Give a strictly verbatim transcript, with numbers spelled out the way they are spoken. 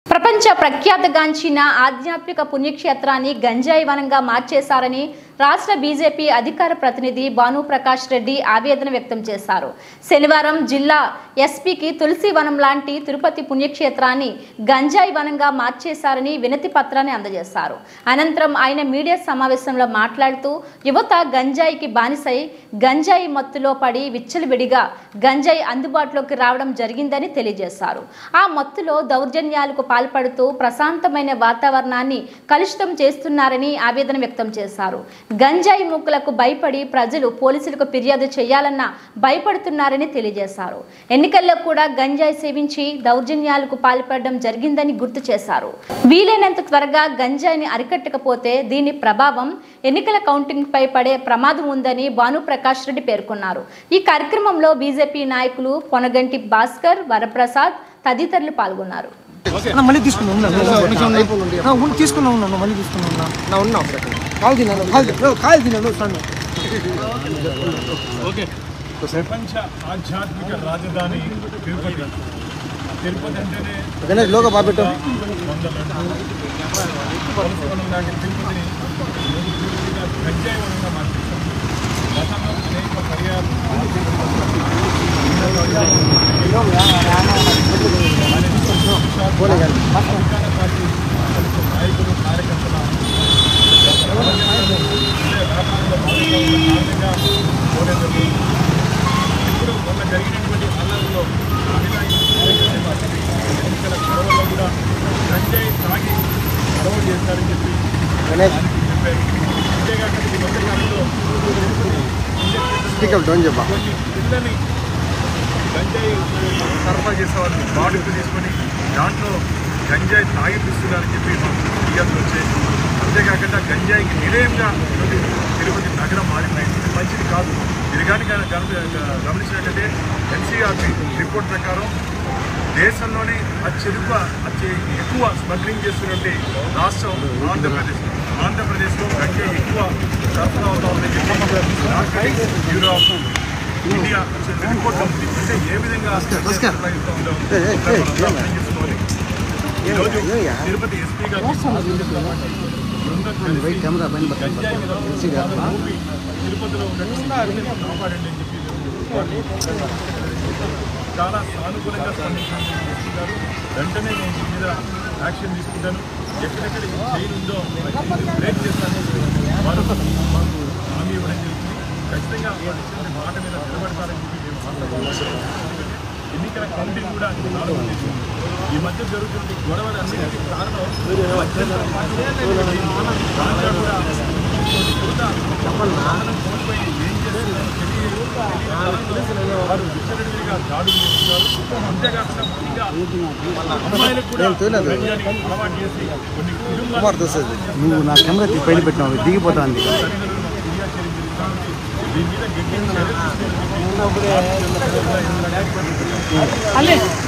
ప్రపంచ ప్రఖ్యాతగాంచిన ఆధ్యాత్మిక పుణ్యక్షేత్రాన్ని గంజాయి వనంగా మార్చేశారని రాష్ట్ర బీజేపీ అధికార ప్రతినిధి భానుప్రకాష్ రెడ్డి ఆవేదన వ్యక్తం చేశారు. శనివారం జిల్లా ఎస్పీకి తులసి వనం లాంటి తిరుపతి పుణ్యక్షేత్రాన్ని గంజాయి వనంగా మార్చేశారని వినతి పత్రాన్ని అందజేశారు. అనంతరం ఆయన మీడియా సమావేశంలో మాట్లాడుతూ యువత గంజాయికి బానిసై గంజాయి మత్తులో పడి విచ్చలవిడిగా గంజాయి అందుబాటులోకి రావడం జరిగిందని తెలియజేశారు. ఆ మత్తులో దౌర్జన్యాలకు పాల్పడుతూ ప్రశాంతమైన వాతావరణాన్ని కలుషితం చేస్తున్నారని ఆవేదన వ్యక్తం చేశారు. గంజాయి ముక్కులకు భయపడి ప్రజలు పోలీసులకు ఫిర్యాదు చేయాలన్నా భయపడుతున్నారని తెలియజేశారు. ఎన్నికల్లో కూడా గంజాయి సేవించి దౌర్జన్యాలకు పాల్పడడం జరిగిందని గుర్తు చేశారు. వీలైనంత త్వరగా గంజాయిని అరికట్టకపోతే దీని ప్రభావం ఎన్నికల కౌంటింగ్ పై పడే ప్రమాదం ఉందని భానుప్రకాష్ రెడ్డి పేర్కొన్నారు. ఈ కార్యక్రమంలో బీజేపీ నాయకులు పొనగంటి భాస్కర్, వరప్రసాద్ తదితరులు పాల్గొన్నారు. మళ్ళీ తీసుకున్నా తీసుకున్నా ఉన్నా మళ్ళీ తీసుకున్నా ఉన్నా కాల్ తిన్నాను కాల్ తిన్నాను ప్రపంచ ఆధ్యాత్మిక రాజధాని తిరుపతి. తిరుపతి అంటేనే లోక బాబెట్టు తిరుపతిని గంజాయి వనంగా మార్చేశారు. గతంలో అనేక పర్యాలు అధికార పార్టీ నాయకులు కార్యకర్తల ఇప్పుడు మొన్న జరిగినటువంటి అల్లర్లో ఎన్నికల గొడవల్లో కూడా గంజాయి తాగి గొడవ చేస్తారని చెప్పి చెప్పారు. అంతేకాక ఈ మధ్యకాలంలో కొన్ని పిల్లని గంజాయి సరఫరా చేసేవాళ్ళు బాడుకు తీసుకొని దాంట్లో గంజాయి తాగిపిస్తున్నారని చెప్పి ఫిర్యాదులు వచ్చాయి. అంతేకాకుండా గంజాయికి నిలయంగా తిరుపతి నగరం మారింది. ఇది మంచిది కాదు. ఇది కానీ గమనించినట్లయితే ఎన్సీఆర్టీ రిపోర్ట్ ప్రకారం దేశంలోనే అత్యధిక అతి ఎక్కువ స్మగ్లింగ్ చేస్తున్నటువంటి రాష్ట్రం ఆంధ్రప్రదేశ్. ఆంధ్రప్రదేశ్లో గంజాయి ఎక్కువ సరఫరా అవుతా ఉందని చెప్పి narcotics bureau of India report ఉంది. అంటే ఏ విధంగా చేసుకోవాలి. ఈరోజు తిరుపతి ఎస్పీ గారు తిరుపతిలో ఉన్నటువంటి కాపాడండి అని చెప్పి చాలా సానుకూలంగా స్పందించారు ఎస్పీ గారు. వెంటనే నేను దీని మీద యాక్షన్ తీసుకుంటాను. ఎక్కడెక్కడ జైలు ఉందో బ్రేక్ చేస్తాను వారు మాకు హామీ ఇవ్వడం జరుగుతుంది. ఖచ్చితంగా మాట మీద నిలబడతారని చెప్పి మేము ఆశిస్తున్నాం. ఎన్నికల కౌంటింగ్ కూడా ప్రారంభం చేసింది. ఈ మధ్య జరుగుతున్న గొడవలు అన్నింటికి కారణం కోల్పోయి ఏం చేస్తున్నారో తెలియదు. వారు విచ్చలవిడిగా దాడులు చేస్తున్నారు. అంతేకాకుండా ముఖ్యంగా అమ్మాయిలకు కూడా అలవాటు చేసి కొన్ని కుటుంబాలు నువ్వు నా కెమెరా పైన పెట్టినావు దిగిపోతాను. దీని మీద గట్టి